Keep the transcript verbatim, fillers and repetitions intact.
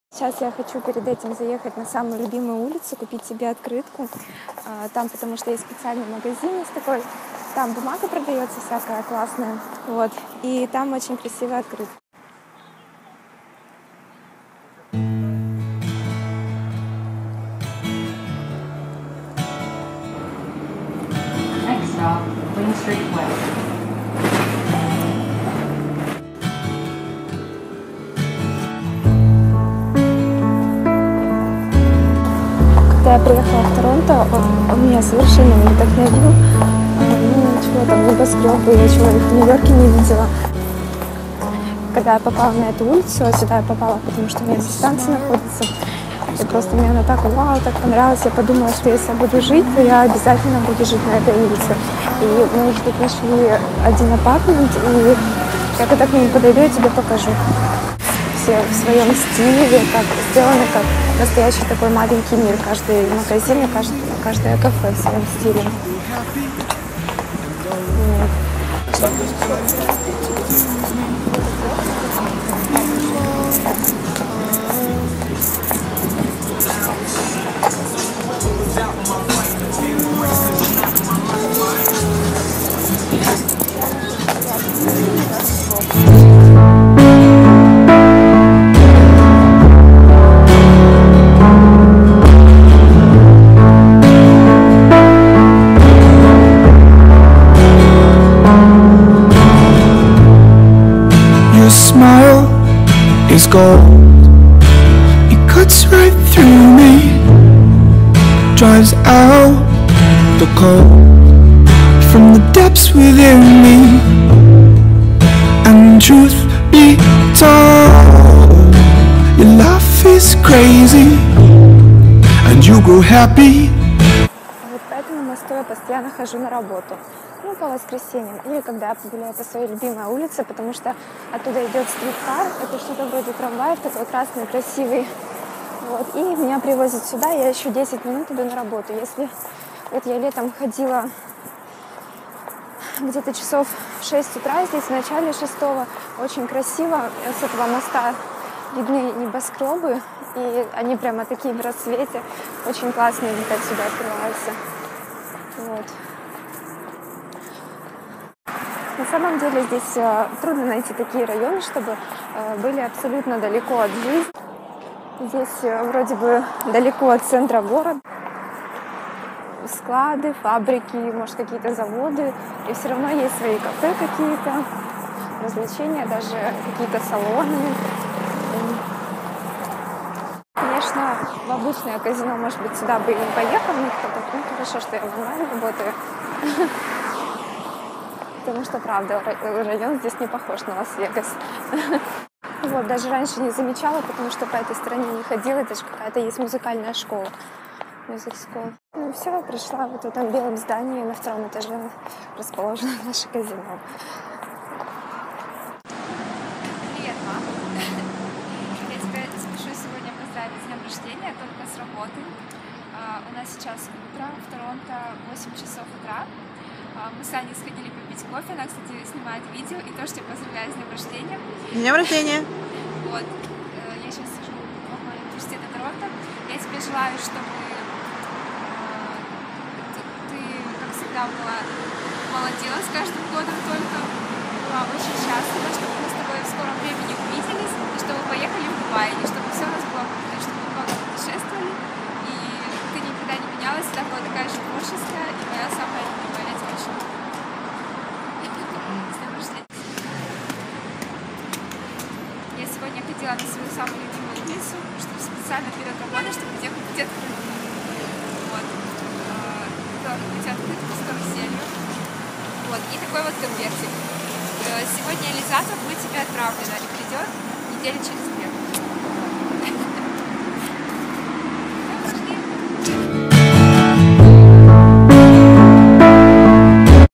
Сейчас я хочу перед этим заехать на самую любимую улицу, купить себе открытку. Там, потому что есть специальный магазин, есть такой, там бумага продается всякая классная, вот, и там очень красивая открытка. Next stop, Queen Street West. Когда я приехала в Торонто, он, он меня совершенно не вдохновил. Ну, ничего, там небоскребы, я чего их в Нью-Йорке не видела. Когда я попала на эту улицу, а сюда я попала, потому что у меня здесь станция находится, и просто мне она так, вау, так понравилась. Я подумала, что если я буду жить, то я обязательно буду жить на этой улице. И мы уже тут нашли один апартмент, и я когда к нему подойду, я тебе покажу. Все в своем стиле, как сделано, как настоящий такой маленький мир. Каждый магазин и каждое, каждое кафе в своем стиле. Smile is gold. It cuts right through me, drives out the cold from the depths within me. And truth be told, your life is crazy and you grow happy. Вот по этому мосту я постоянно хожу на работу. Ну, по воскресеньям. Или когда я погуляю по своей любимой улице, потому что оттуда идет стриткар. Это что-то вроде трамваев, такой красный, красивый. Вот. И меня привозят сюда, я еще десять минут иду на работу. Если вот я летом ходила где-то часов в шесть утра, здесь в начале шестого, очень красиво. С этого моста видны небоскребы, и они прямо такие в рассвете. Очень классные вид отсюда открываются. Вот. На самом деле здесь э, трудно найти такие районы, чтобы э, были абсолютно далеко от жизни. Здесь э, вроде бы далеко от центра города. Склады, фабрики, может, какие-то заводы. И все равно есть свои кафе какие-то, развлечения, даже какие-то салоны. Конечно, в обычное казино, может быть, сюда бы и не поехал никто. Ну, хорошо, что я в онлайн работаю. Потому что, правда, район здесь не похож на Лас-Вегас. Вот, даже раньше не замечала, потому что по этой стороне не ходила. Даже какая-то есть музыкальная школа. Music School. Ну все, я пришла вот в этом белом здании. На втором этаже расположено наше казино. Привет, мам. Я тебя спешу сегодня поздравить с днем рождения, только с работы. У нас сейчас утро, в Торонто восемь часов утра. Мы с Аней сходили попить кофе, она, кстати, снимает видео и тоже тебя поздравляю с днем рождения. С днем рождения! Вот, я сейчас сижу в университете Торонто. Я тебе желаю, чтобы ты, ты, как всегда, была молодела с каждым годом только, была очень счастлива, чтобы мы с тобой в скором времени увиделись, и чтобы поехали в Дубай, и чтобы все у нас было круто, и чтобы мы много путешествовали, и ты никогда не менялась, всегда была такая же творческая, и моя самая любимая. Я сегодня ходила на свою самую любимую улицу, чтобы специально перед работой, чтобы где где вот. Купить открытку с каруселью. Вот. И такой вот конвертик. Сегодня или завтра будет тебе отправлено и придет недели через